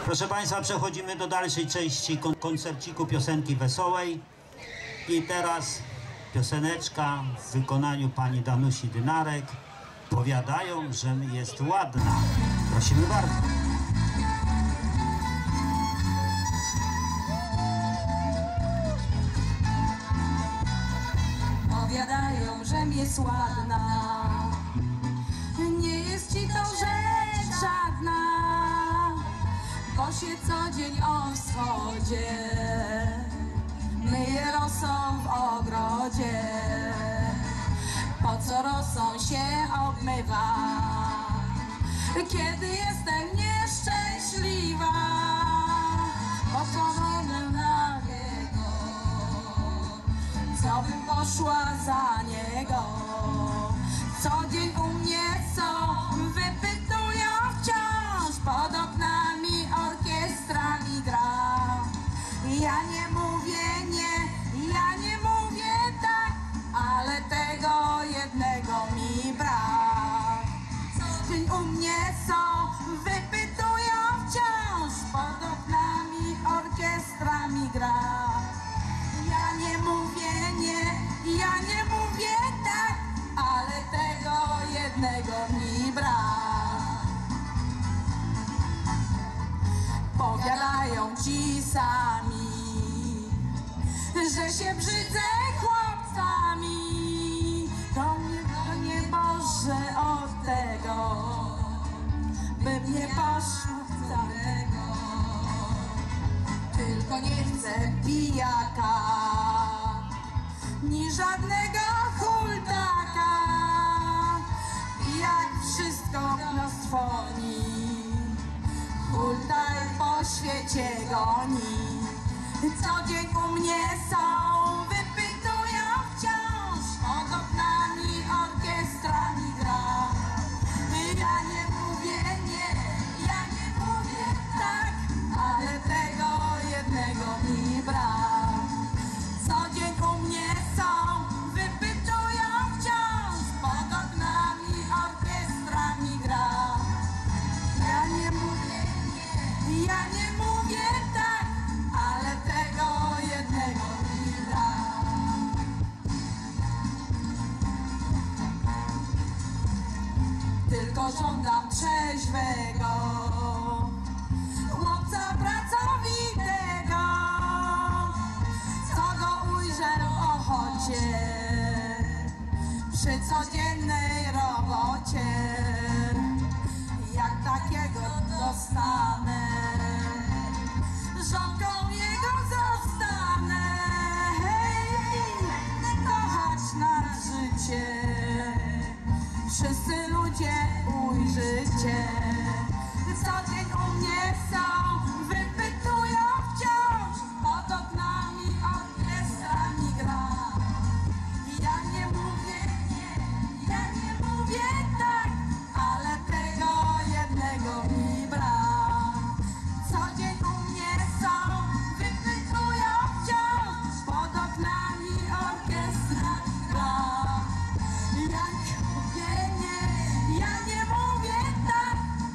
Proszę Państwa, przechodzimy do dalszej części koncerciku piosenki wesołej. I teraz pioseneczka w wykonaniu pani Danusi Dynarek. Powiadają, że jest ładna. Prosimy bardzo. Powiadają, żem jest ładna. Nie jest ci to rzecz żadna, bo się co dzień o wschodzie myje rosą w ogrodzie. Po co rosą się obmywa, kiedy jestem nieszczęśliwa? Bo powodem na niego, co bym poszła za niego. Co dzień u mnie są, wypytują wciąż, pod oknami orkiestra mi gra. Ja nie mówię nie, ja nie mówię tak, ale tego jednego mi brak. Co dzień u mnie są, wypytują wciąż, pod oknami orkiestra mi gra. Ja nie mówię nie, ja nie mówię tak, ale tego jednego mi brak. Powiadają ci sami, że się brzydzę chłopcami. To nie Boże od tego, bym nie poszła wcale. Tylko nie chcę pijaka, ni żadnego hultaka. Jak wszystko mnóstwoni, hultaj po świecie goni. Co dzień u mnie są, wypytują wciąż, pod oknami orkiestra mi gra. Ja nie mówię nie, ja nie mówię tak, ale tego jednego mi brak. Co dzień u mnie są, wypytują wciąż, pod oknami orkiestra mi gra. Ja nie mówię nie, ja nie mówię tak, ale tego jednego mi brak. Tylko żądam trzeźwego chłopca pracowitego, co go ujrzę w ochocie przy codziennej robocie. Jak takiego dostanę, żonką jego zostanę. Hej, kochać na życie wszyscy ludzie ujrzycie. Co dzień u mnie są, wypytują wciąż, pod oknami orkiestra mi gra. Ja nie mówię nie, ja nie mówię tak, ale tego jednego mi brak. Co dzień u mnie są, wypytują wciąż, pod oknami orkiestra mi gra. Ja nie mówię nie, ja nie mówię tak,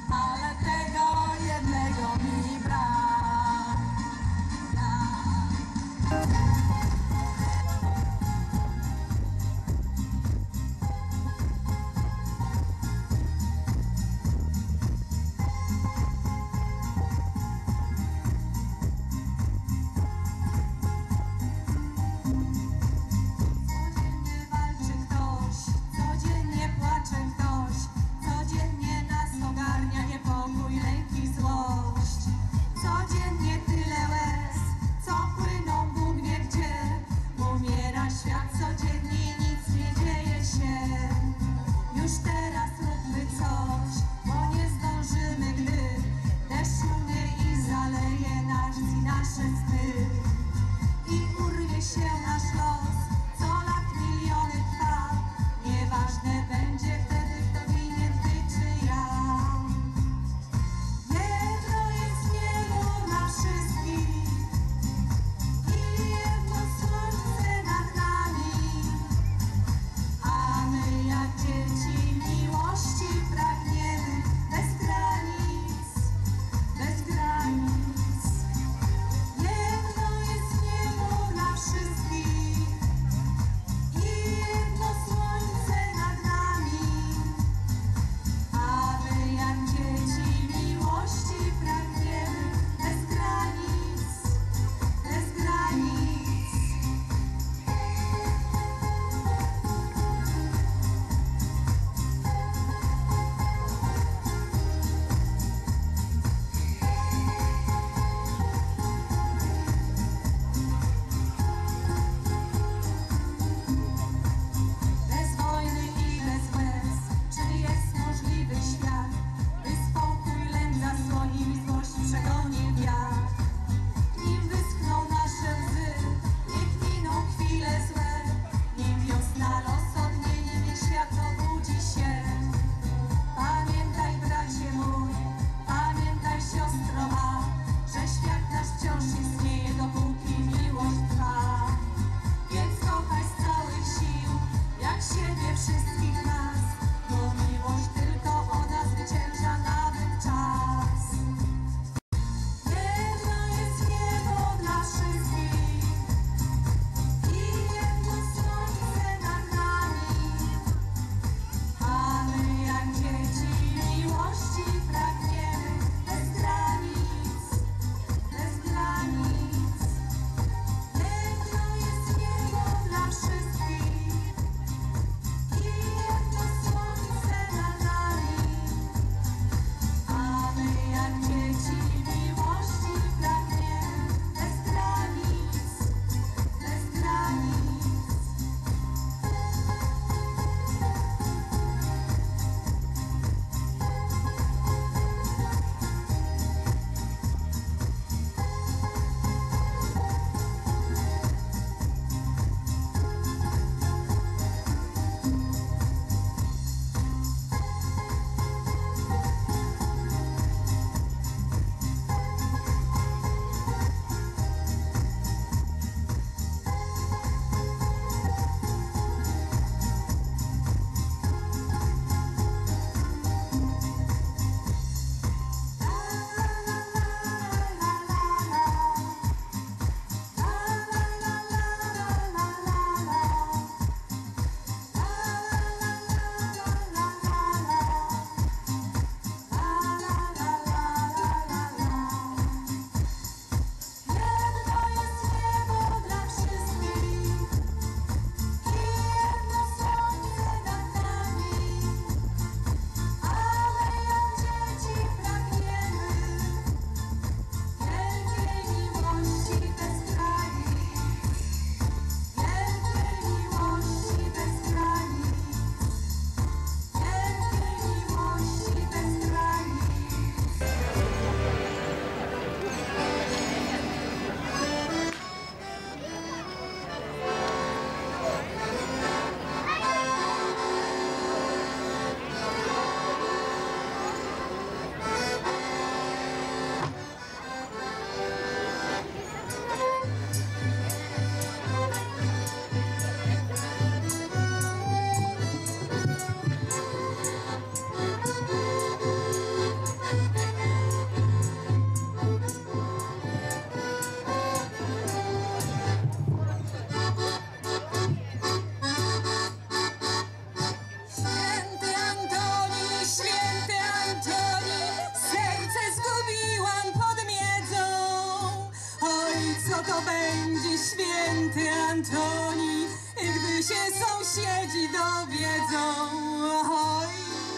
sąsiedzi dowiedzą. Oj,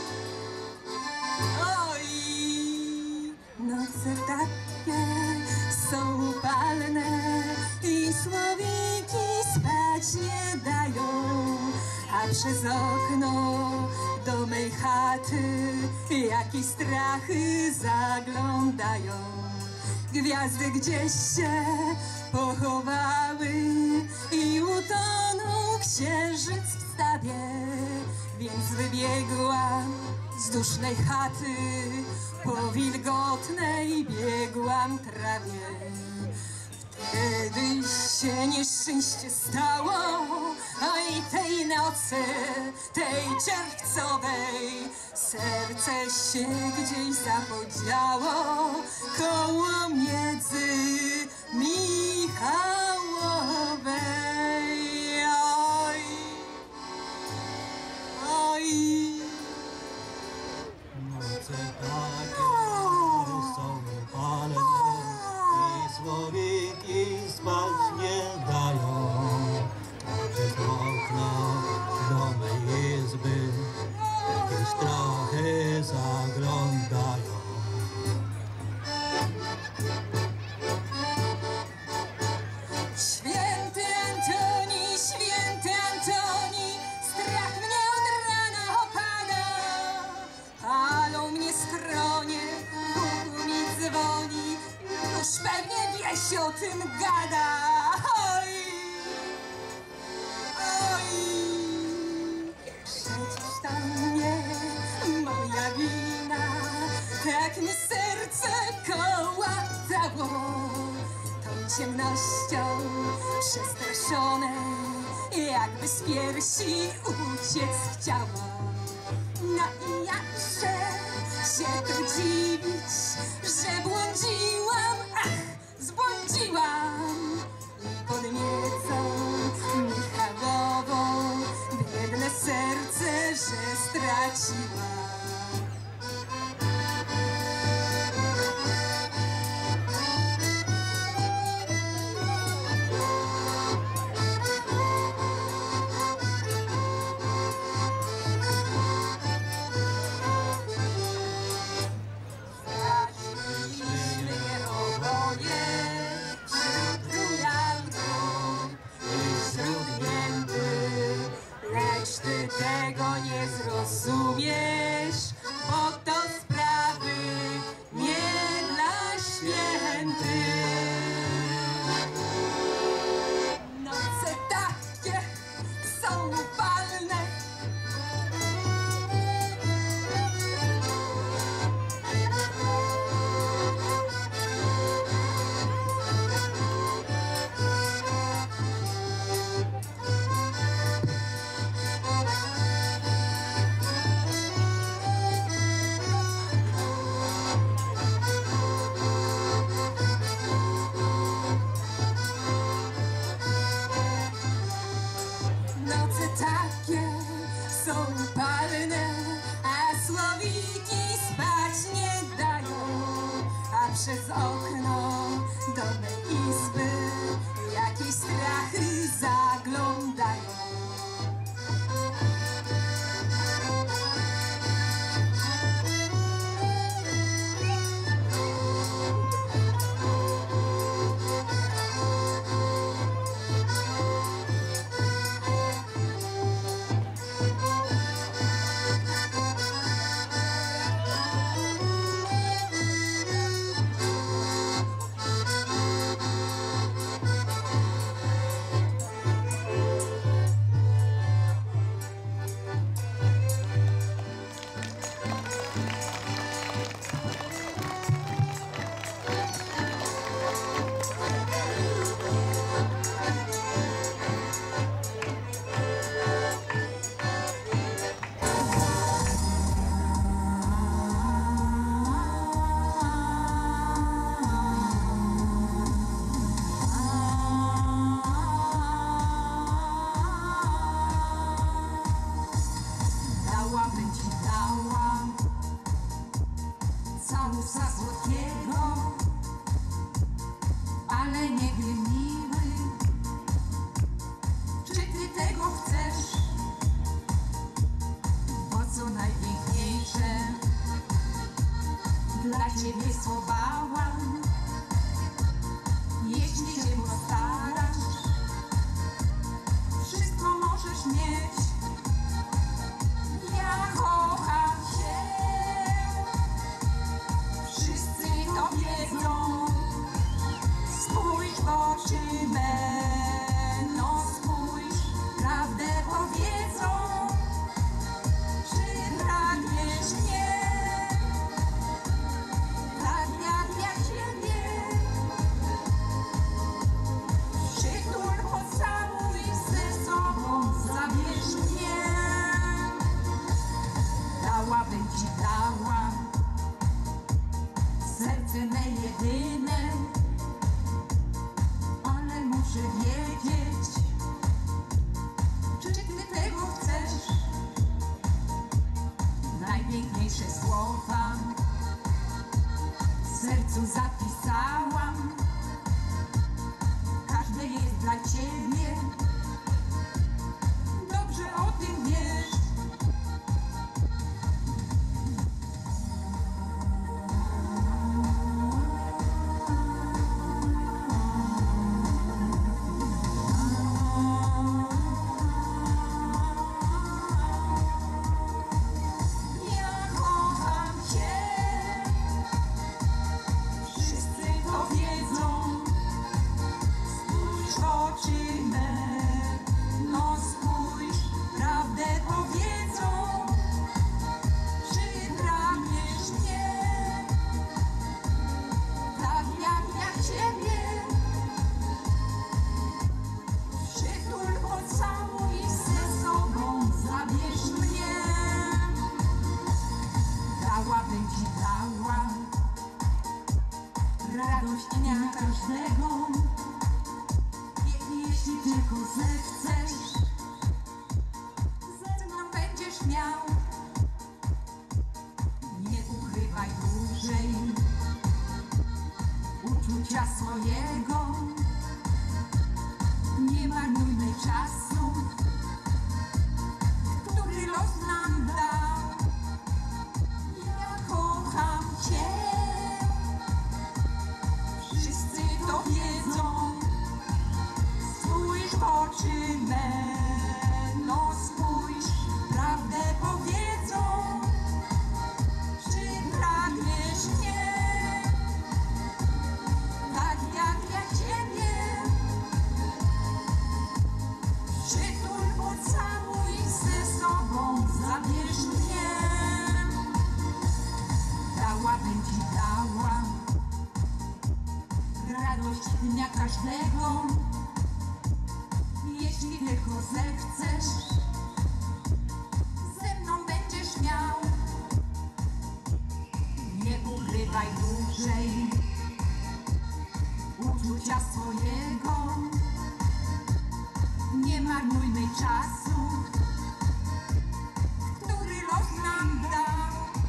oj, noce takie są upalne i słowiki spać nie dają, a przez okno do mej chaty jakieś strachy zaglądają. Gwiazdy gdzieś się pochowały i utonął księżyc w stawie, więc wybiegłam z dusznej chaty, po wilgotnej biegłam trawie. Wtedy się nieszczęście stało, a i tej nocy, tej czerwcowej, serce się gdzieś zapodziało koło miedzy Michałowej. Oj, oj. Noce takie są upalne i słowiki spać nie dają. Przez okno do mej izby jakieś strachy zaglądają. Święty Antoni, strach mnie od rana opada. Palą mnie skronie, Bóg mi dzwoni, już pewnie wieś o tym gada. Oj, oj, przecież to nie moja wina, tak mi serce kołatało. Tą ciemnością przestraszone, jakby z piersi uciec chciało. No i jakże się tu dziwić, że błądziłam, ach, zbłądziłam. I pod miedzą Michałową biedne serce, że straciłam. Ty tego nie zrozumiesz, bo to sprawy nie dla świętych. Noce takie są upalne, a słowiki spać nie dają, a przez okno do mej izby jakieś strachy zaglądają. sercu zapisałam. Każde jest dla ciebie. Dobrze o tym wiesz. Radość dnia każdego, jeśli tylko zechcesz, ze mną będziesz miał. Nie ukrywaj dłużej uczucia swojego, nie marnujmy czasu, który los nam dał. Ja kocham cię. Wszyscy to wiedzą, spójrz w oczy me, no spójrz, prawdę powiedzą, czy pragniesz mnie, tak jak ja ciebie. Przytul, pocałuj, ze sobą zabierz mnie, dałabym ci dała radość dnia każdego, jeśli tylko zechcesz, ze mną będziesz miał. Nie ukrywaj dłużej uczucia swojego, nie marnujmy czasu, który los nam dał.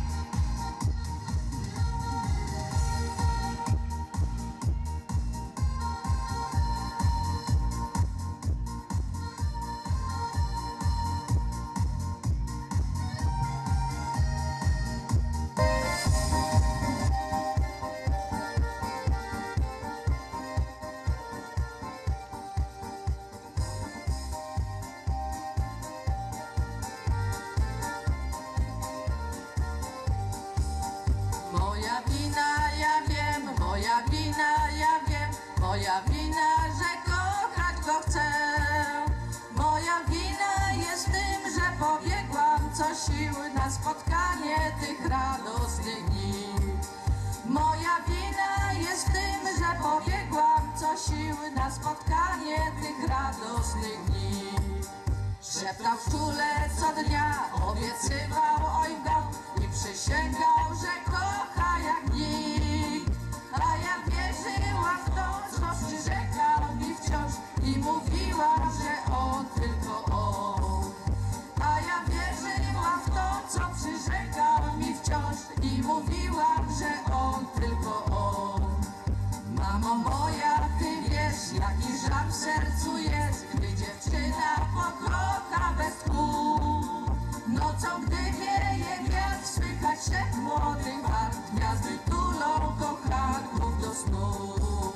Moja wina, ja wiem, moja wina, ja wiem, moja wina, że kochać go chcę. Moja wina jest tym, że pobiegłam co siły na spotkanie tych radosnych dni. Moja wina jest tym, że pobiegłam co siły na spotkanie tych radosnych dni. Szeptał w czule co dnia, obiecywał, oj dał i przysięgał, że kocha jak nikt. A ja wierzyłam w to, co przyrzekał mi wciąż i mówiłam, że on, tylko on. A ja wierzyłam w to, co przyrzekał mi wciąż i mówiłam, że on, tylko on. Mamo moja, ty wiesz, jaki żal w sercu jest, gdy dziewczyna pokocha bez tchu. Nocą, gdy wieje wiatr, słychać szep młodych barw, gwiazdy tulą kochanków do snu.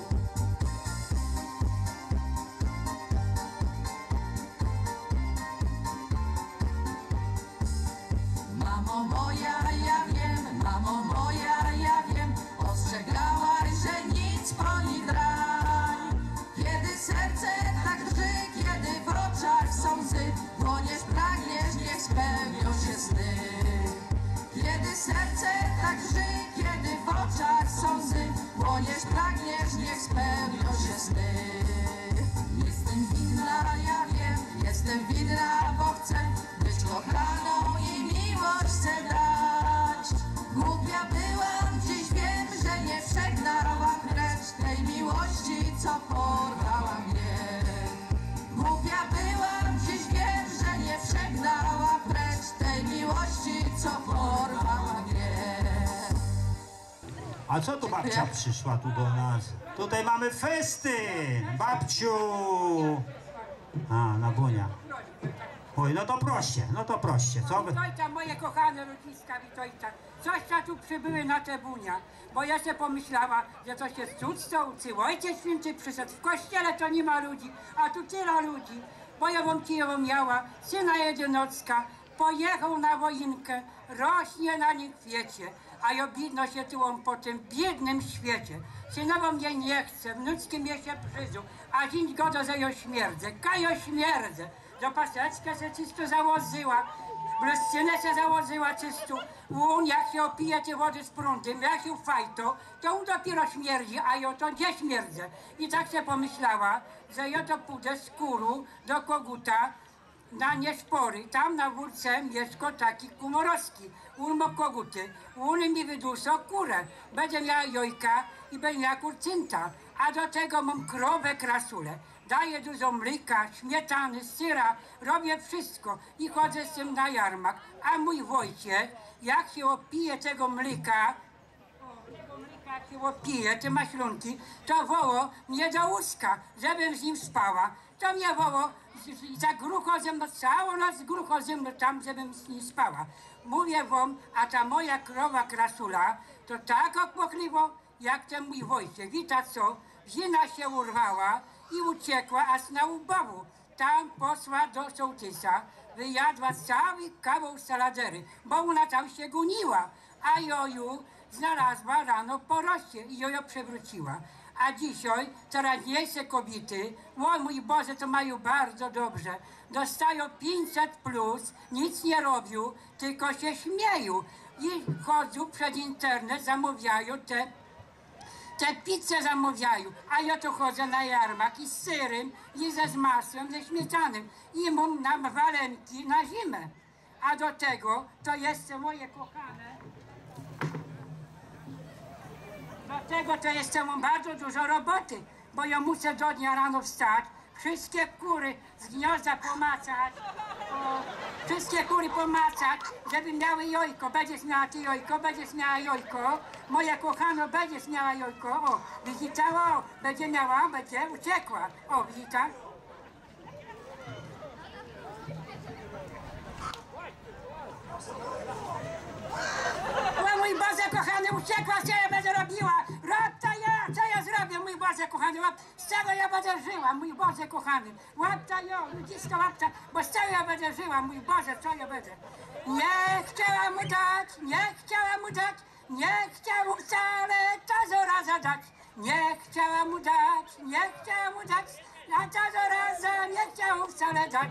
Mamo moja, ja wiem, mamo moja, ja wiem, ostrzegałaś, że nic po nich drań. Kiedy serce tak drży, kiedy w oczach są łzy, płoniesz, pragniesz, niech spełnią się sny. Kiedy serce tak drży, kiedy w oczach są łzy, płoniesz, pragniesz, niech spełnią się sny. Jestem winna, ja wiem, jestem winna, bo chcę być kochaną i miłość chcę dać. Głupia byłam, dziś wiem, że nie przegnałam precz tej miłości, co porwała mnie. Głupia byłam, dziś wiem, że nie przegnałam precz tej miłości, co porwała mnie. A co tu babcia przyszła tu do nas? Tutaj mamy festyn, babciu! A, na bunia. Oj, no to proście, co wy? Witajcie, moje kochane rodziska, witajcie. Coście tu przybyły na te bunia, bo ja się pomyślała, że to się cud stołcy. Ojciec Święty przyszedł, w kościele to nie ma ludzi, a tu tyle ludzi. Bo ja wam Kijowo miała, syna jedynocka, pojechał na wojnkę, rośnie na nim kwiecie, a ja bidno się tyłom po tym biednym świecie. Synowo mnie nie chce, wnuczki mnie się przyjdą, a dzień godo, że ja śmierdzę, kajo śmierdzę. Do paseczkę się czysto założyła, bluzczynę się założyła czysto. Jak się opije te wody z prądem, jak się fajto, to on dopiero śmierdzi, a ja to nie śmierdzę. I tak się pomyślała, że ja to pójdę z kuru do koguta na niespory. Tam na wórce mieszka taki Kumorowski. On ma koguty, on mi wydusza kurę. Będzie miała jojka i będzie miała kurczynta. A do tego mam krowę krasulę. Daję dużo mleka, śmietany, syra, robię wszystko i chodzę z tym na jarmark. A mój Wojciech, jak się opije tego mleka, jak się opije, te maślunki, to woło mnie do łóżka, żebym z nim spała. To mnie woło, za grucho ze mną, całą noc grucho ze mną tam, żebym z nim spała. Mówię wam, a ta moja krowa krasula, to tak opłochliwo, jak ten mój Wojciech. Wita co, wzina się urwała i uciekła aż na Ubowu. Tam poszła do sołtysa, wyjadła cały kawał saladery, bo ona tam się goniła, a joju znalazła rano po roście i jojo przewróciła. A dzisiaj teraźniejsze kobiety, o mój Boże, to mają bardzo dobrze. Dostają 500+, nic nie robią, tylko się śmieją. I chodzą przed internet, zamawiają te pizze zamawiają, a ja to chodzę na jarmark i z syrem, i ze masłem, ze śmietanem i mam na walenki na zimę. A do tego to jeszcze moje kochane, do tego to jeszcze mam bardzo dużo roboty, bo ja muszę do dnia rano wstać, wszystkie kury z gniazda pomacać, wszystkie kury pomacać, żeby miały jojko. Będziesz miała ty jojko, będziesz miała jojko. Moja kochana, będziesz miała jojko. O, widzicie, o, będzie miała, będzie uciekła. O, widzicie? O mój Boże kochany, uciekła, co ja będę robiła? Robta ja, co ja zrobię, mój Boże kochany, z czego ja będę żyła, mój Boże kochany? Łapta ja, ludziska łapta, bo z czego ja będę żyła, mój Boże, co ja będę? Nie chciałam mu dać, nie chciałam mu dać, nie chciałam wcale ta zaraza dać. Nie chciałam mu dać, nie chciałam mu dać, a ta zaraza nie chciałam wcale dać.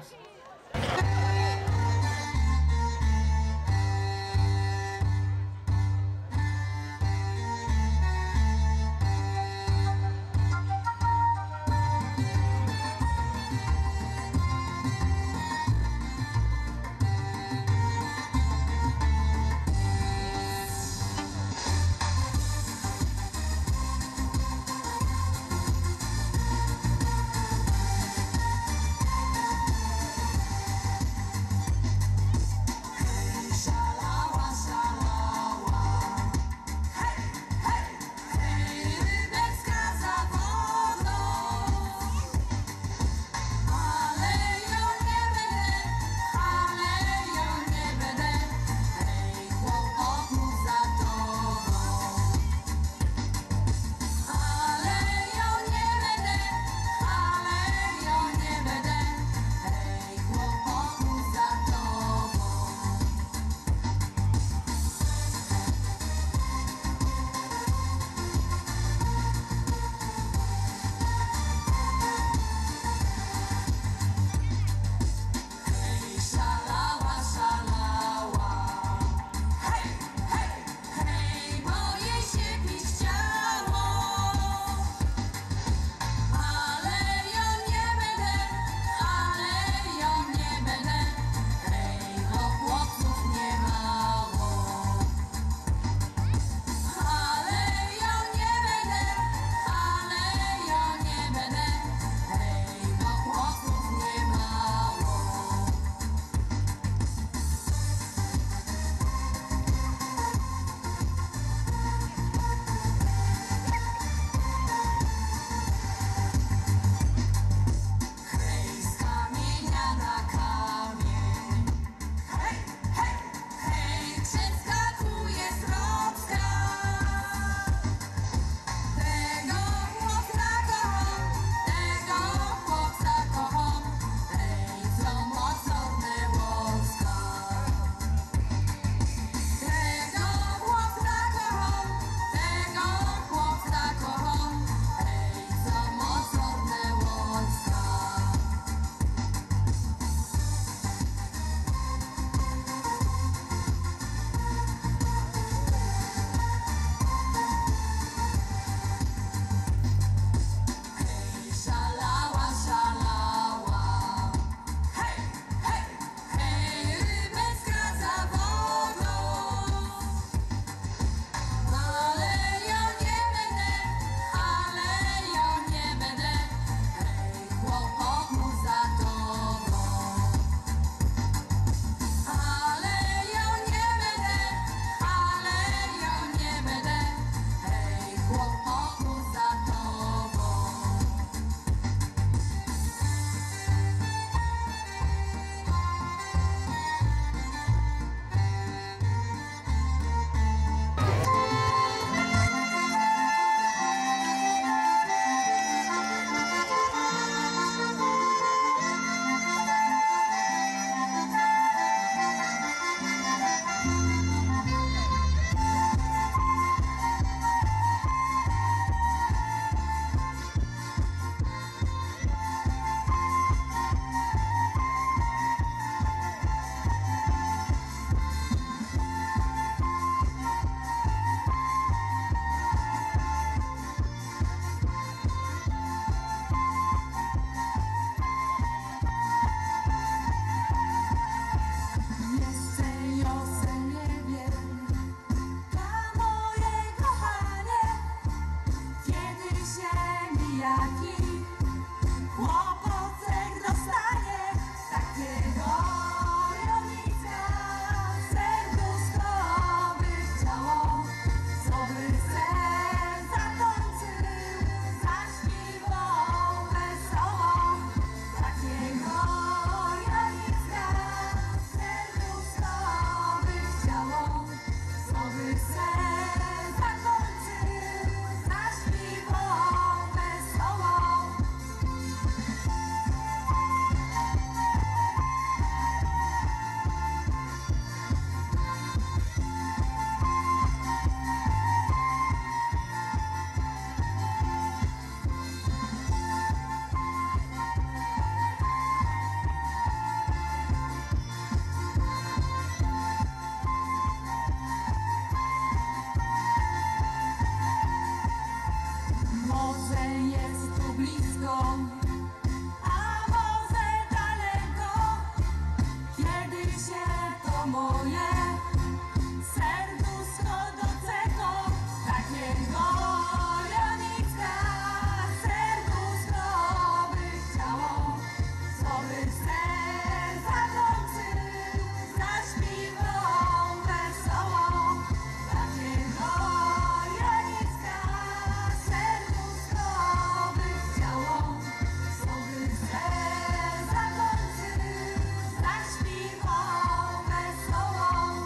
moje, serduszko do tego, takiego Janicka, serduszko by chciało, co by se zatańczył, zaśpiewał wesoło, takiego Janicka, serduszko by chciało, co by se zatańczył, zaśpiewał wesoło.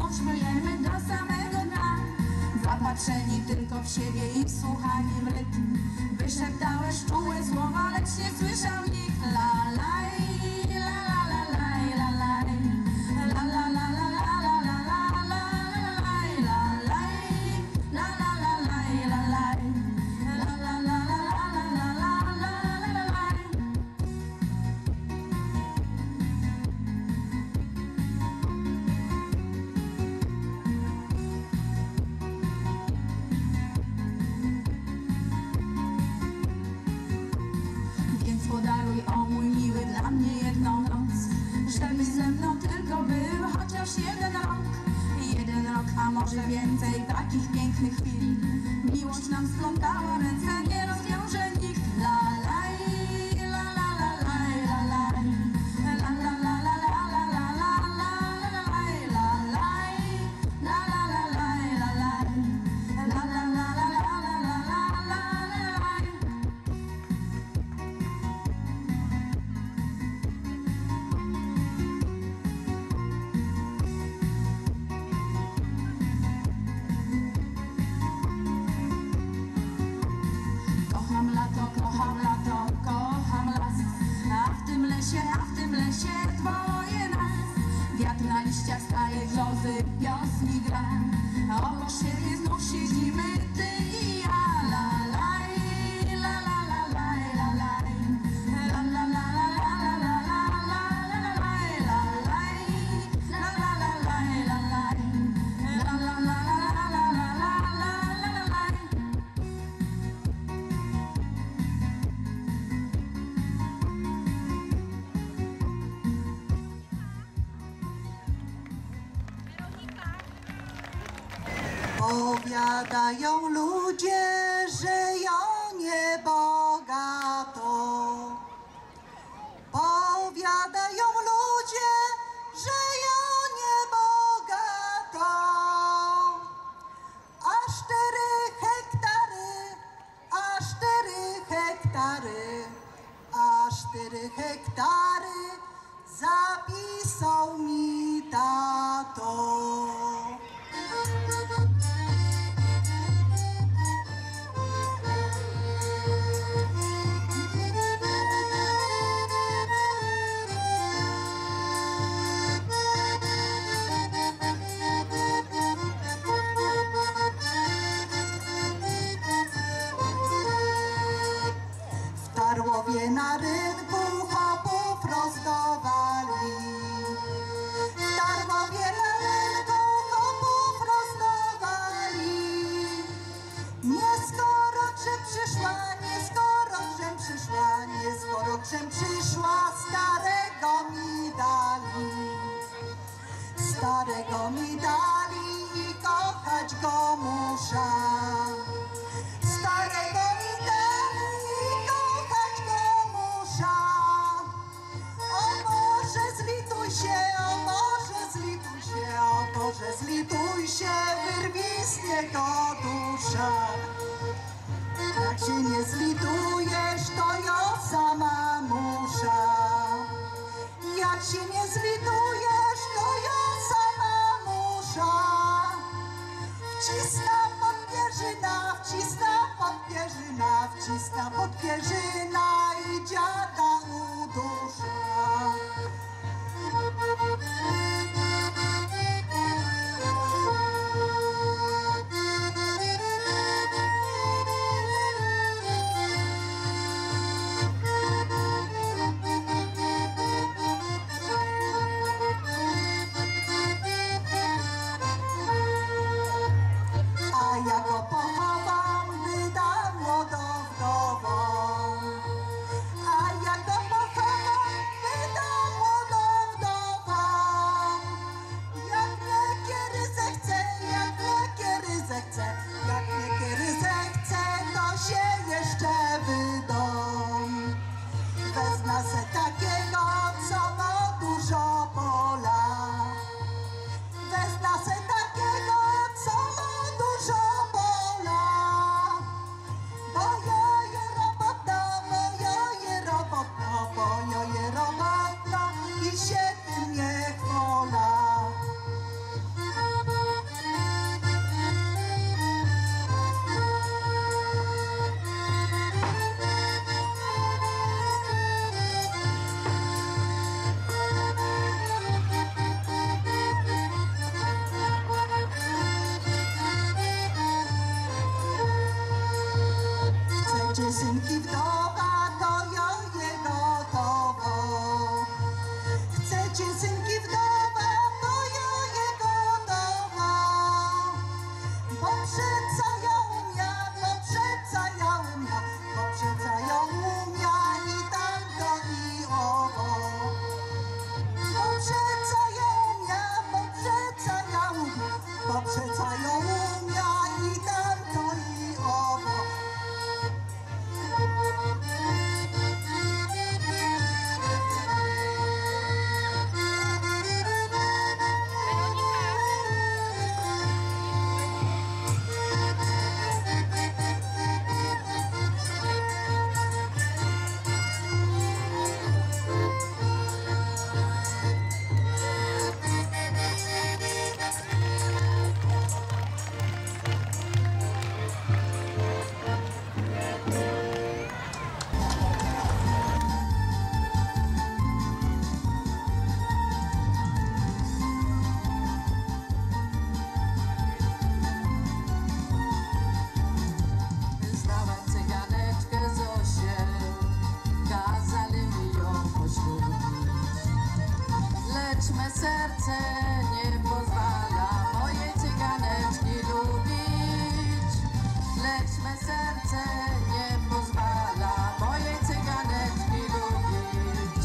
żmujemy do samego dna. Zapatrzeni tylko w siebie i wsłuchani w rytm. Wyszeptałeś czułe słowa, lecz nie słyszał nikt. La laj, la la la laj, la laj. La la la la la la la la la laj, la laj. La la la laj, la laj. La la la la la la la la la laj. Więc podaruj, o mój miły, dla mnie jedną noc, żebyś ze mną tylko był chociaż jeden rok. Jeden rok, a może więcej takich pięknych chwil. Miłość nam splątała ręce, nie rozwiąże nikt. La laj, la la la laj, la laj. La la la la la la la la la la laj, la laj. La la la laj, la laj. La la la la la la la la la laj. Kocham lato, kocham las. A w tym lesie dwoje nas. Wiatr na liściach staje, grzozy, wiosni gra. Obok siebie znów siedzimy, ty i ja. La laj, la la la laj, la laj. La la la la la la la la la la laj, la laj. La la la laj, la laj. La la la la la la la la la laj. Powiadają ludzie, że ja niebogato. Powiadają ludzie, że ja niebogato. A 4 hektary, a 4 hektary, a 4 hektary zapisał mi tato. W Tarłowie na rynku chłopów rozdawali. W Tarłowie na rynku chłopów rozdawali. Nie skoro czym przyszła, nie skoro czym przyszła, nie skoro czym przyszła, starego mi dali. Starego mi dali i kochać go muszę. Starego mi dali i kochać go muszę. O Boże zlituj się, o Boże zlituj się, o Boże zlituj się, wyrwij z niego duszę. Jak się nie zlitujesz, to ja sama muszę. Jak się nie zlitujesz, to ja sama muszę. Wcisna podpierzyna, wcisna podpierzyna, wcisna podpierzyna i dziada udusza. serce nie pozwala mojej cyganeczki lubić. Lecz me serce nie pozwala mojej cyganeczki lubić.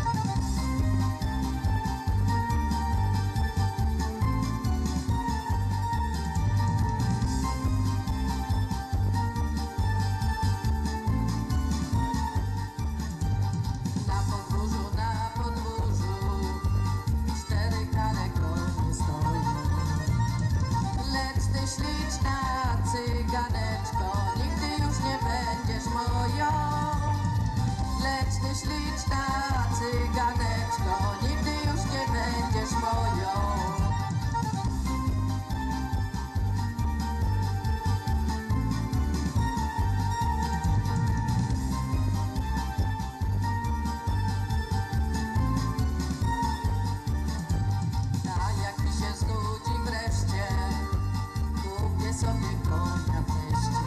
Na podwórzu 4 kare konie stoją. Lecz ty śliczna cyganeczko, nigdy już nie będziesz moją. Lecz ty śliczna cyganeczko, nigdy już nie będziesz moją. A jak mi się znudzi wreszcie, kupię sobie konia w mieście.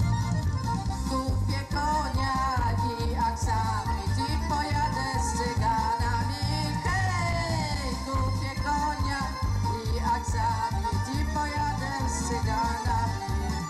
Kupię konia i aksamit i pojadę z cyganami. Hej! Kupię konia i aksamit i pojadę z cyganami.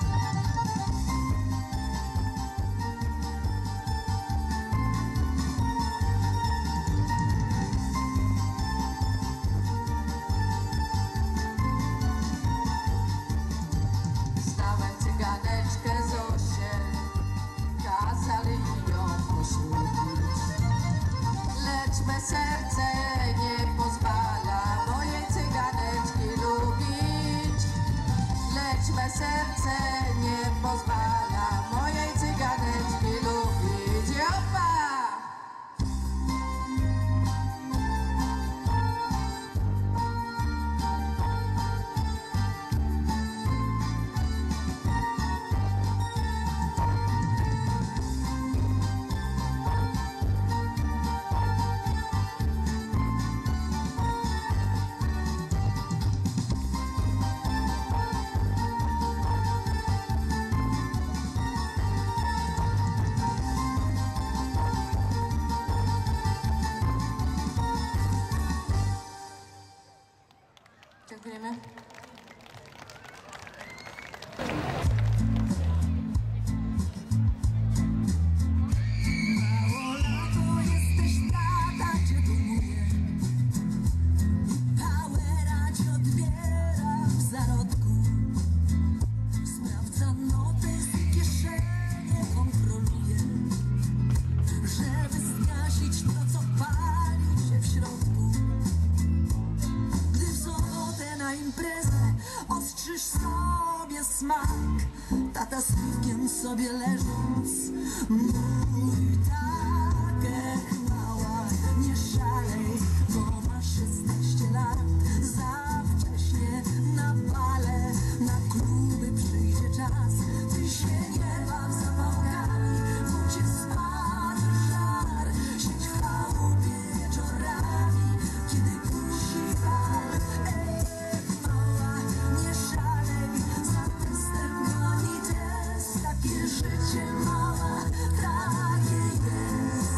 Znałem cyganeczkę Zosię, kazali ją poślubić. Lecz me serce nie pozwala mojej cyganeczki lubić. Lecz me serce nie pozwala mojej cyganeczki lubić. Opa! Dziękujemy. Mało lato jesteś tata, cię dumuje. Powera ci odbiera w zarodku. Sprawdza notes i kieszenie kontroluje, żeby zgasić to, co pali się w środku. Gdy w sobotę na imprezę ostrzysz sobie smak, tata z piwkiem sobie leżąc mój tak, mała, nie szalej, bo masz 16 lat. Za wcześnie na bale, na kluby przyjdzie czas. Ty się nie baw zapałkami, bo cię spadł żar. Siedź w chałupie wieczorami, kiedy kusi bal. Mała, nie szalej, za testem goni test. Takie życie, mała, takie jest.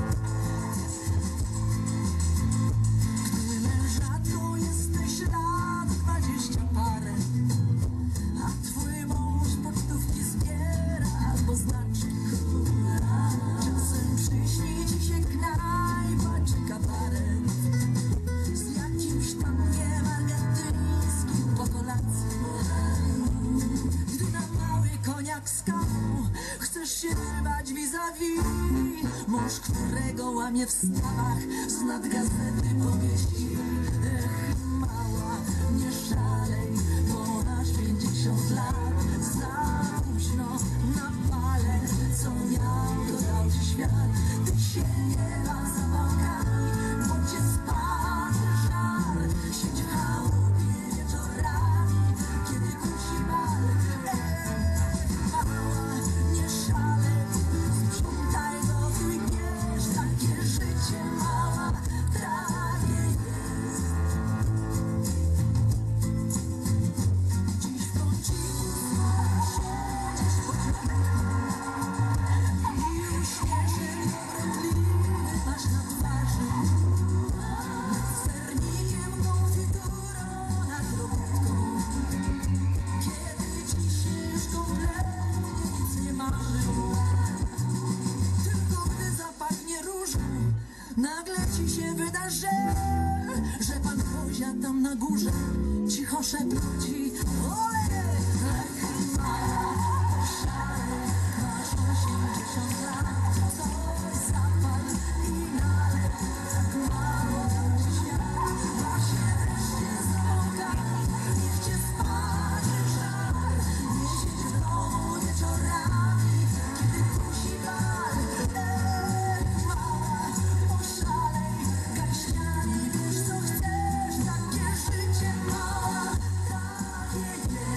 Gdy mężatką jesteś lat 20 parę, a twój mąż pocztówki zbiera albo znaczki. Czasem przyśni ci się knajpa czy kabaret z jakimś tam nieargentyńskim po kolacji. Gdy na mały koniak z kawą chcesz się rwać vis-a-vis, mąż, którego łamie w stawach, z nad gazety powieści. Mała, nie szalej, bo masz 50 lat. Za późno na pale, co miał, to dał ci świat. Ty się nie baw zapałkami, bo cię spadł żar. Siedź w chałupie wieczorami, kiedy kusi bal. Mała, nie szalej, sprzątaj, gotuj, bierz. Takie życie, mała, takie jest. cicho szepci, ole, mała, szalej, masz 80 lat, coś zapal i nalej, mało świat, właśnie wreszcie zamąka, niech cię sparzy żar, nie siedź w domu wieczorami, kiedy kusi bal, mała, poszalej, garściami, wiesz co chcesz, takie życie mała, takie jest.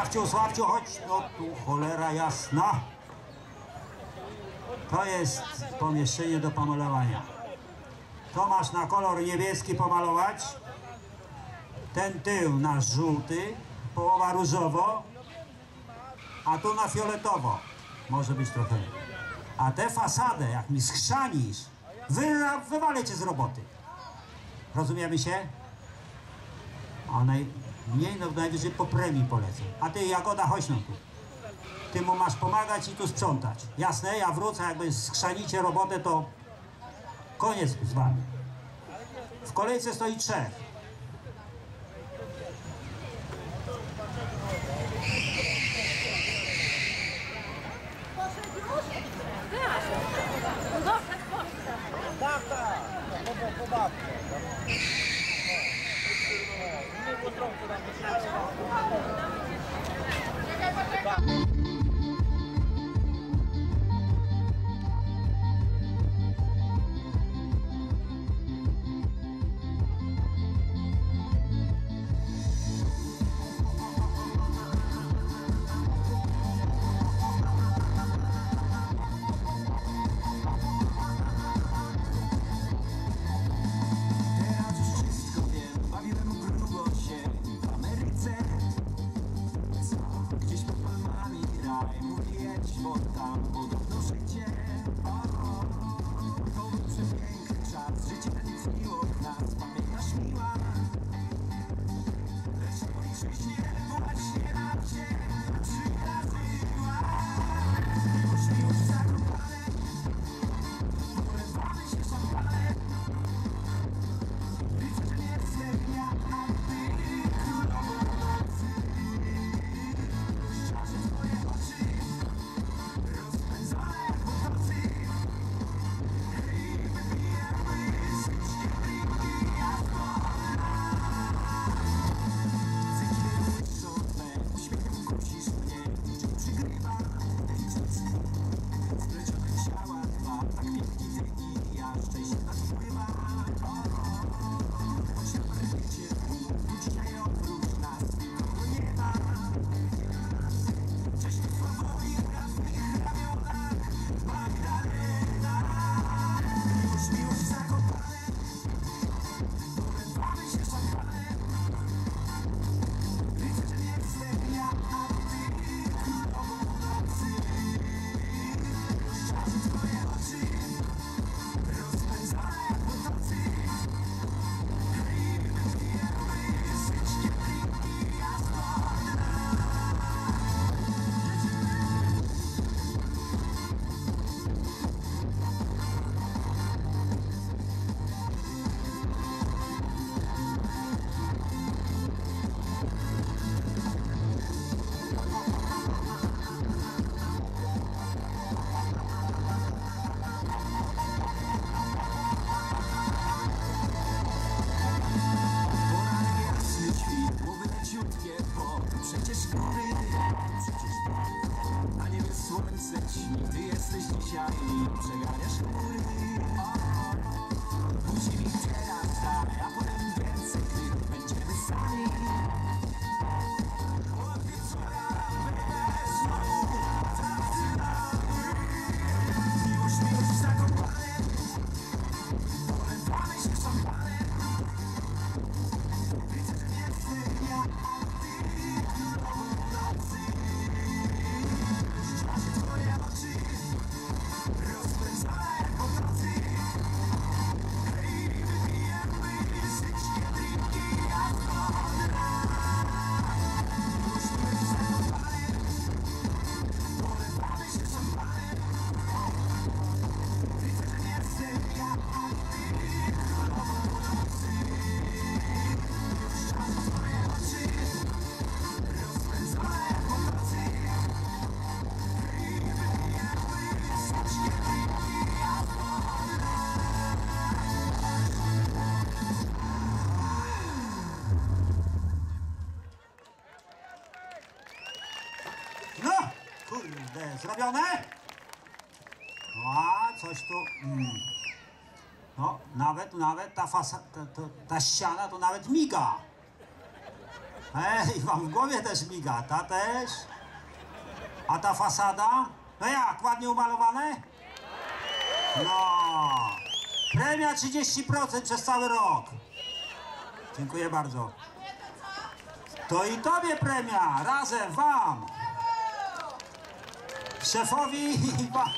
Sławciu, chodź. No tu cholera jasna. To jest pomieszczenie do pomalowania. To masz na kolor niebieski pomalować. Ten tył na żółty, połowa różowo, a tu na fioletowo. Może być trochę. A tę fasadę, jak mi schrzanisz, wywalę cię z roboty. Rozumiemy się? A najmniej, no najwyżej po premii polecę. A ty, Jagoda, chodź no tu. Ty mu masz pomagać i tu sprzątać. Jasne? Ja wrócę, jakby schrzanicie robotę, to koniec z wami. W kolejce stoi 3. Teraz już wszystko wiem, bawiłem grubo się w Ameryce. Co? Gdzieś pod palmami raj, mówi jedź, bo tam podobno życie. To był przepiękny czas, życie tętniło w nas, pamiętasz miła? Lecz policzyśnie właśnie nam się przydarzyła. Już miłość zakopane, polewamy się szampanem. Widzę, że nie jestem ja, a ty królową nocy. Szczerze twoje oczy, rozpędzone jak motocykl. Hej, wypijemy wszystkie drinki, ja zgoda. Cyki błyszczą twe, uśmiechem kusisz mnie, niczym przygrywa. Licząc splecione ciała dwa, tak piękni ty i ja, szczęście nas wpływa. Choć na parkiecie tu dzisiaj oprócz nas nikogo nie ma. Cześć tu swobodni na swych ramionach Magdalena. Miłość zakopane, polewamy się szampanem. Widzę, że nie jestem ja, a ty królową nocy. Szczerze twoje oczy, rozpędzone jak motocykl. Hej, wypijemy wszystkie drinki, ja zgoda. Poranek jasny świt, głowy leciutkie, bo to przecież góry. A niebie słońce ćmi, ty jesteś dzisiaj i przeganiasz chmury. Musi mi teraz daj, a potem więcej, gdy będziemy sami. Od wieczora bez snu, zaczynamy. Miłość zakopane, polewamy się szampanem. Widzę, że nie jestem ja, a ty królową nocy. Szczerze twoje oczy, rozpędzone jak motocykl. Hej, wypijemy wszystkie drinki, ja zgoda. Miłość zakopane, polewamy się szampanem. Widzę, że nie jestem ja, a ty królową nocy. Szczerze twoje oczy, rozpędzone jak motocykl. Hej, wypijemy wszystkie drinki, ja zgoda. No, kurde, zrobione? No, a coś tu... No, nawet ta ściana to nawet miga. Ej, wam w głowie też miga, ta też? A ta fasada? No jak, ładnie umalowane? No. Premia 30% przez cały rok. Dziękuję bardzo. To i tobie premia, razem, wam. Szefowi i wam.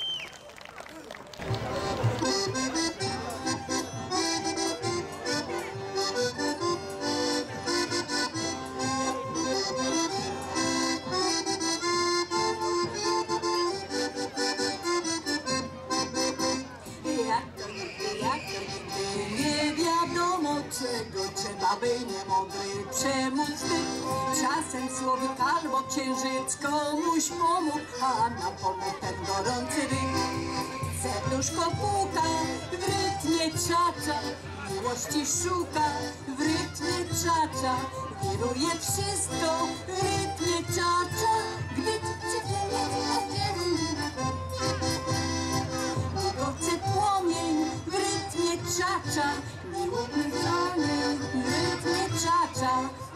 Nie wiadomo czego trzeba by niemądry przemóc ty. Czasem słowik albo księżyc komuś pomógł, a nam pomógł ten gorący ryk. Serduszko puka, w rytmie czacza, miłości szuka, w rytmie czacza. Wiruje wszystko, w rytmie czacza, gdy chce płomień, w rytmie czacza, miłosny płomień, w rytmie czacza.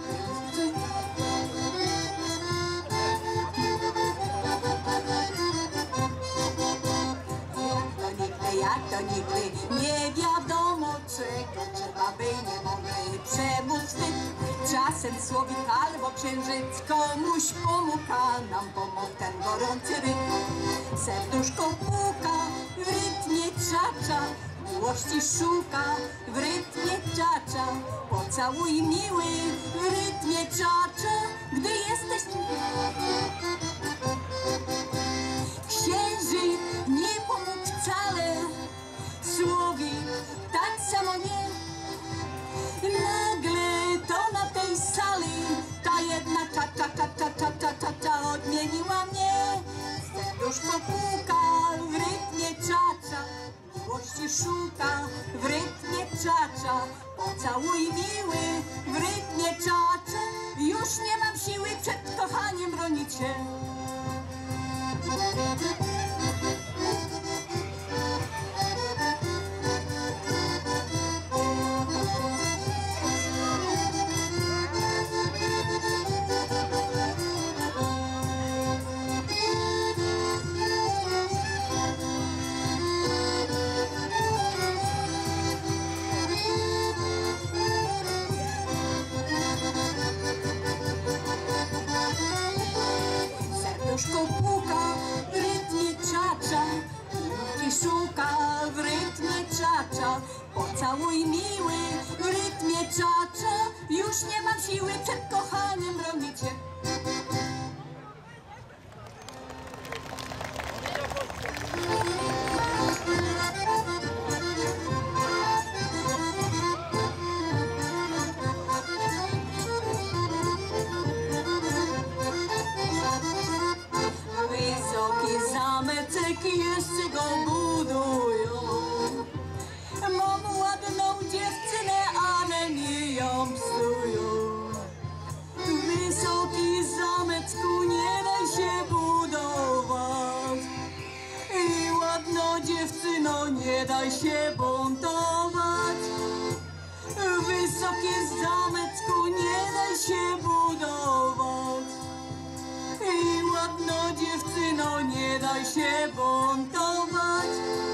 Jak to nigdy, nie wiadomo czego trzeba by niemądry przemóc wstyd. Czasem słowik albo księżyc komuś pomógł, a nam pomógł ten gorący ryk. Serduszko puka, w rytmie czacza, miłości szuka, w rytmie czacza. Pocałuj miły, w rytmie czacza, gdy jesteś... Księżyc nie pomógł wcale, słowik tak samo nie. Nagle to na tej sali ta jedna cza odmieniła mnie. Serduszko puka, w rytmie czacza, miłości szuka, w rytmie czacza. Pocałuj miły, w rytmie czacza. Już nie mam siły przed kochaniem bronić się. Serduszko puka, w rytmie czacza, miłosci szuka, w rytmie czacza. Pocałuj miły, w rytmie czacza. Już nie mam siły przed kochaniem bronić się. Wysoki zameczek jeszcze go budują. Mam ładną dziewczynę, ale mi ją psują. Wysoki zameczku nie da się budować. I ładna dziewczyno nie da się buntować. Wysoki zameczku nie da się budować. I ładna dziewczyno nie da się buntować.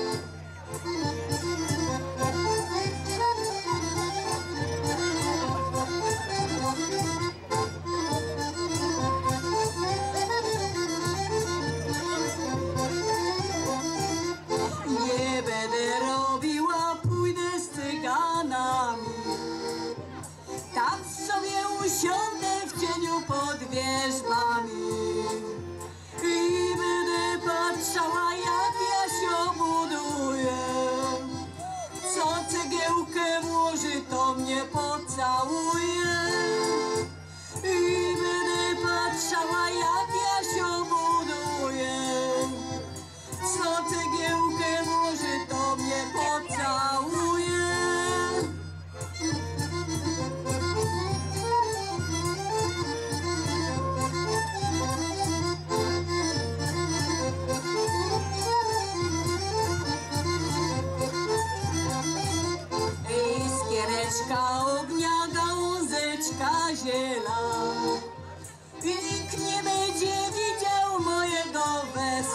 Nie będę robiła, pójdę z cyganami. Tam sobie usiądę w cieniu pod wierzbami. I będę patrzała, jak ja się buduję.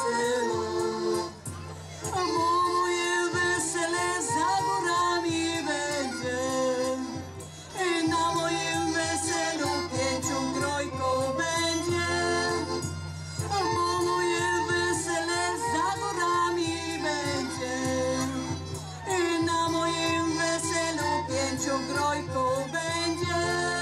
weselu. Bo moje wesele za górami będzie. Na moim weselu 5 grojków będzie. Bo moje wesele za górami będzie. Na moim weselu 5 grojków będzie.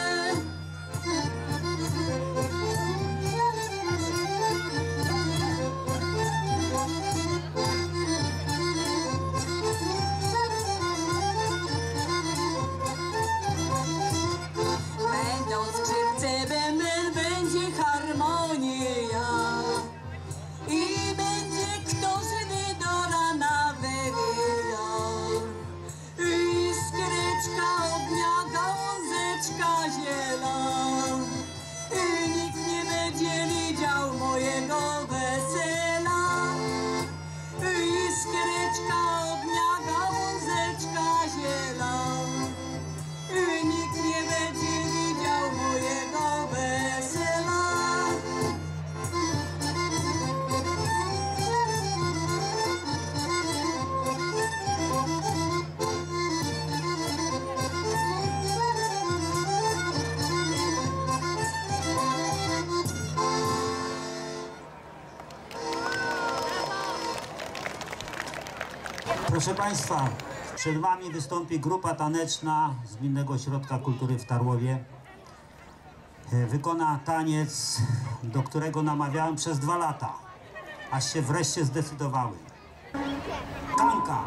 Będą skrzypce, bęben, będzie harmonia i będzie kto żywy do rana wywijał. Iskiereczka ognia, gałązeczka zielona i nikt nie będzie widział mojego wesela. Iskiereczka ognia, gałązeczka zielona i nikt nie będzie widział mojego wesela. Proszę Państwa, przed Wami wystąpi grupa taneczna z Gminnego Ośrodka Kultury w Tarłowie. Wykona taniec, do którego namawiałem przez 2 lata, aż się wreszcie zdecydowały. Kanka!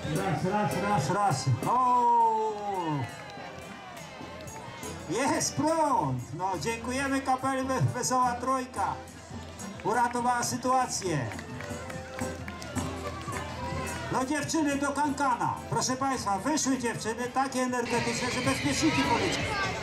Raz. O! Jest prąd! No, dziękujemy kapeli Wesoła Trójka. Uratowała sytuację. No dziewczyny do kankana. Proszę Państwa, wyszły dziewczyny takie energetyczne, że bezpieczniki poleciły.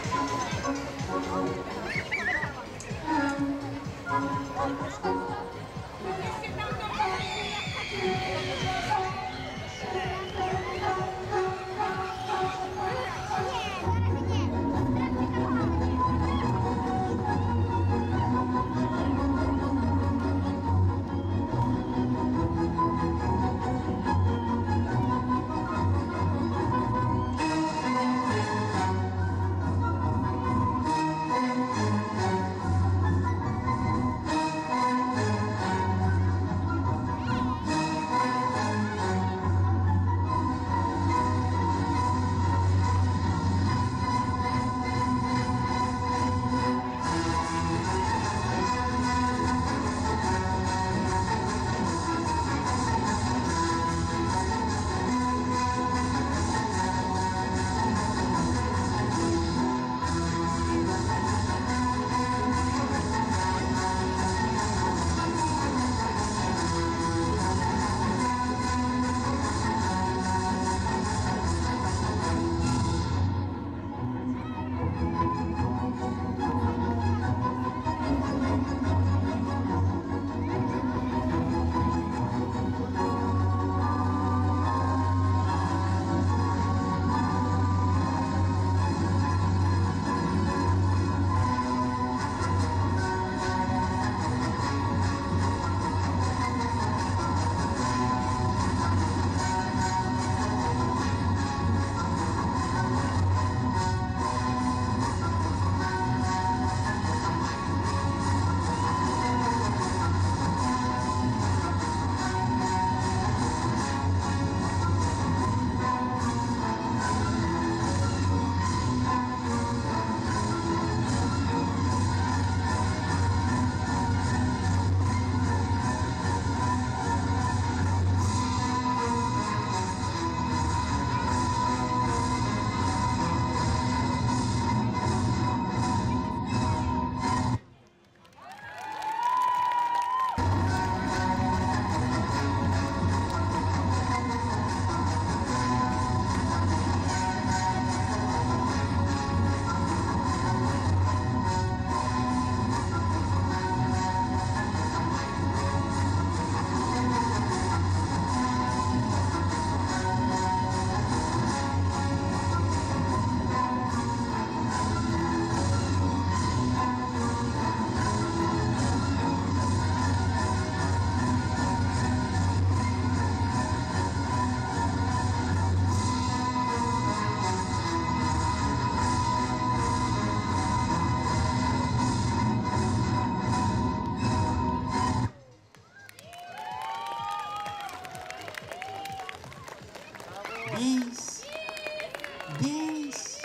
Bis.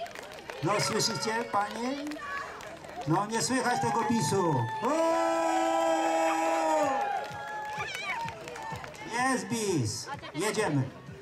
No słyszycie, panie? No nie słychać tego bisu. Jest bis. Jedziemy.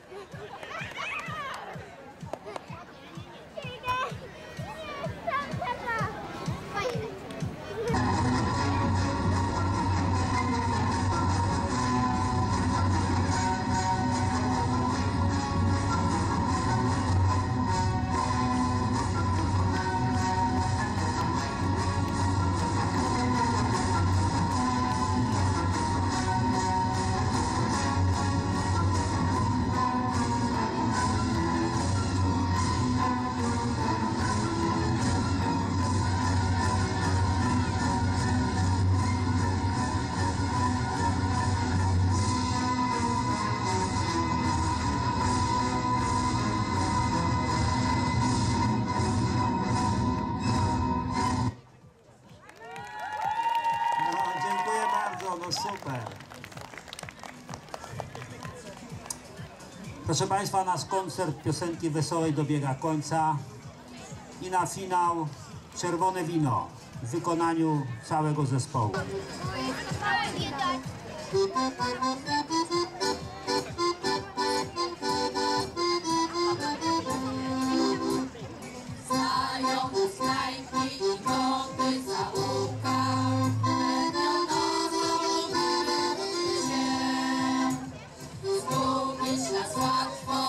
No super. Proszę Państwa, nasz koncert piosenki wesołej dobiega końca i na finał Czerwone wino w wykonaniu całego zespołu.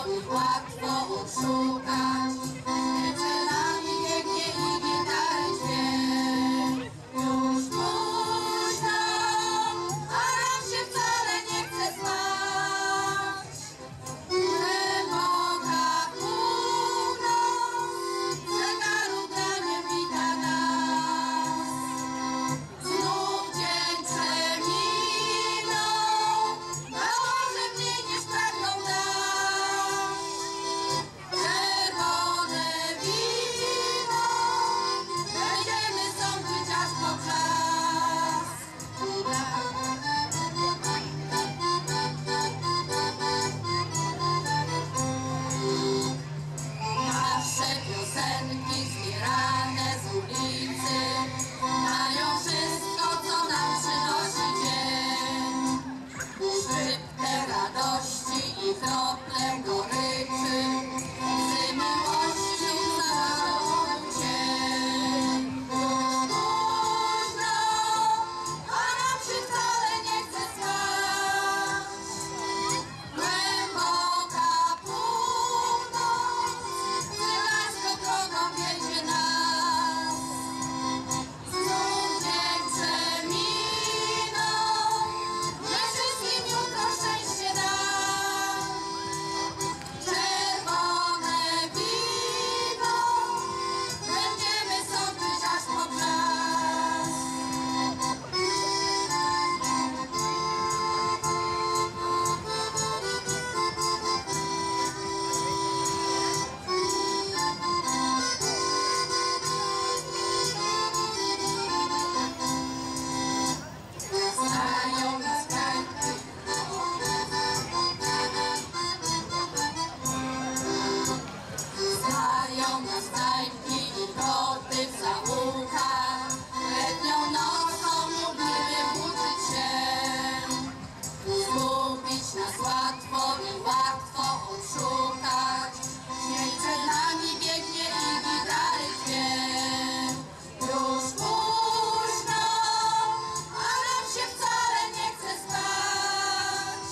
ich łatwo oszukać. Wieczorami biegnie i gitary dźwięk. Już późno, a nam się wcale nie chce spać. Głęboka północ, zegaru granie wita nas. Znów dzień przeminął, a może mniej niż pragnął dać. Czerwone wino, będziemy sądzić aż po brzask. Nasze piosenki zbierane z ulicy mają wszystko, co nam przynosi dzień. Szczyptę radości i krople goryczy, z miłością zawarł cień. Już późno, a nam się wcale nie chce spać. Głęboka północ, wylaśką drogą wiedzie nas. Znów dzień przeminął, nie wszystkim jutro szczęście da. Czerwone wino, będziemy sądzić aż po brzask. Znają nas krańki, znają nas krańki i koty w zaułkach. Letnią nocą lubimy włóczyć się. Zgubić nas łatwo i łatwo odszukać. Dzień przed nami biegnie i gitary dźwięk. Już późno, a nam się wcale nie chce spać.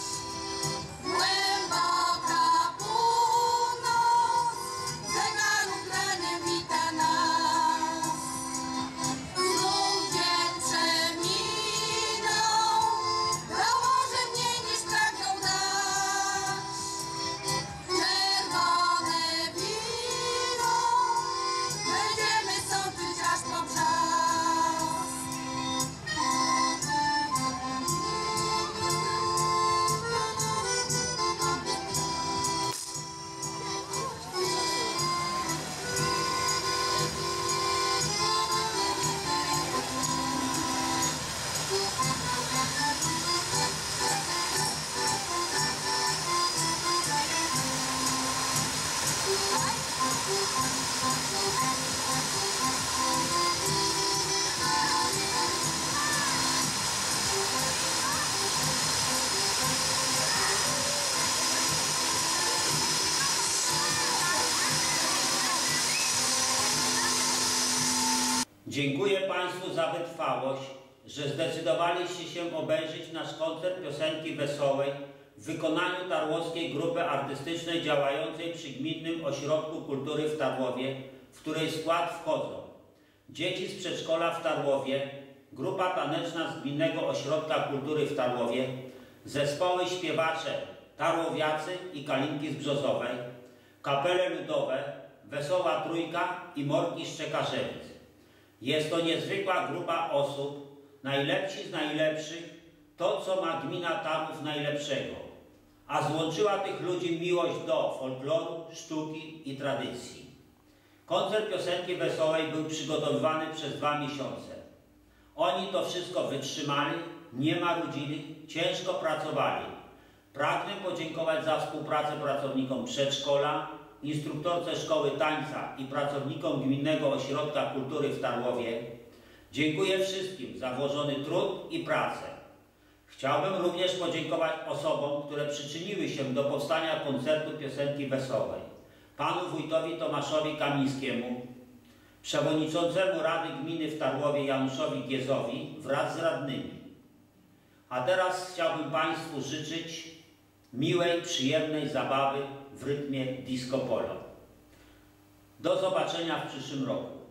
Głęboka północ, zegaru granem wita nas. Znów dzień przeminął, a może mniej niż pragnął dać. Czerwone wino, będziemy sądzić aż po brzask. Dziękuję Państwu za wytrwałość, że zdecydowaliście się obejrzeć nasz koncert piosenki wesołej w wykonaniu Tarłowskiej Grupy Artystycznej działającej przy Gminnym Ośrodku Kultury w Tarłowie, w której skład wchodzą dzieci z przedszkola w Tarłowie, grupa taneczna z Gminnego Ośrodka Kultury w Tarłowie, zespoły śpiewacze Tarłowiacy i Kalinki z Brzozowej, kapele ludowe Wesoła Trójka i Morki z Czekarzewic. Jest to niezwykła grupa osób, najlepsi z najlepszych, to co ma gmina Tarłów najlepszego, a złączyła tych ludzi miłość do folkloru, sztuki i tradycji. Koncert piosenki wesołej był przygotowywany przez 2 miesiące. Oni to wszystko wytrzymali, nie marudzili, ciężko pracowali. Pragnę podziękować za współpracę pracownikom przedszkola, instruktorce szkoły tańca i pracownikom Gminnego Ośrodka Kultury w Tarłowie. Dziękuję wszystkim za włożony trud i pracę. Chciałbym również podziękować osobom, które przyczyniły się do powstania koncertu piosenki wesołej. Panu wójtowi Tomaszowi Kamińskiemu, przewodniczącemu Rady Gminy w Tarłowie Januszowi Giezowi wraz z radnymi. A teraz chciałbym Państwu życzyć miłej, przyjemnej zabawy w rytmie disco polo. Do zobaczenia w przyszłym roku.